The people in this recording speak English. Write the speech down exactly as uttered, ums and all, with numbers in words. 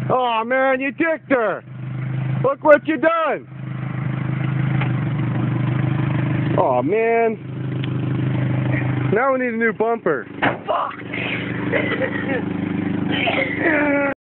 Oh man, you dicked her! Look what you done! Oh man. Now we need a new bumper. Fuck!